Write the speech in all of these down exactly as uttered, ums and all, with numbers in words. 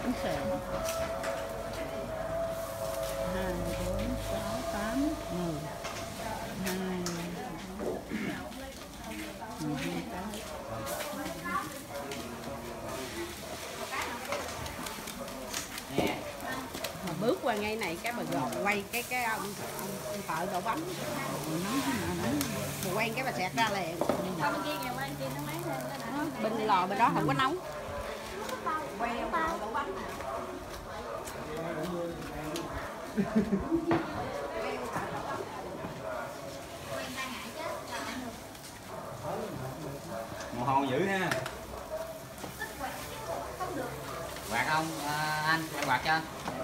bánh xèo. Hai, bốn, sáu, tám, mười. Hai, mười hai cái. Mà bước qua ngay này cái bà gòn quay cái cái ông, ông, ông thợ đổ bánh. Bà quay cái bà xẹt ra liền. Bên lò bên đó không có nóng. Quay ông thợ đổ bánh. Mồ hôi dữ ha. Quạt không à, anh em quạt cho.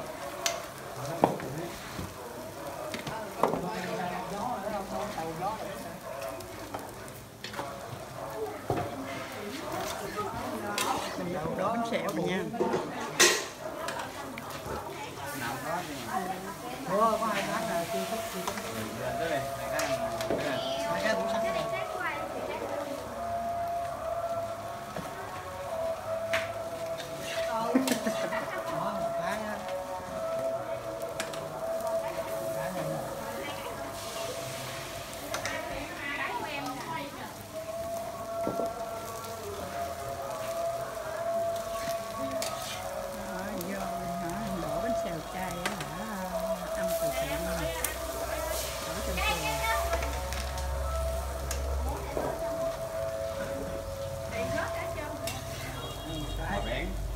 Đó bánh xèo rồi nha. Nào có Ủa, có hai cái là chưa thích chưa thích. tới đây, hai cái Hai cái cũng sẵn rồi. Đó, một cái á. Cái này nè. Vô hả, đổ bánh xèo cay á hả, ăn từ thiện đổ trên xèo. biển.